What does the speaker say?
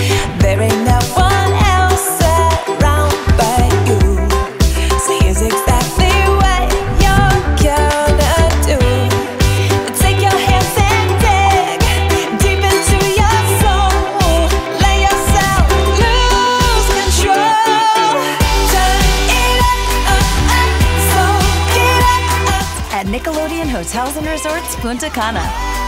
There ain't no one else around but you. So here's exactly what you're gonna do. Take your hands and dig deep into your soul. Let yourself lose control. Turn it up, so get up. At Nickelodeon Hotels and Resorts, Punta Cana.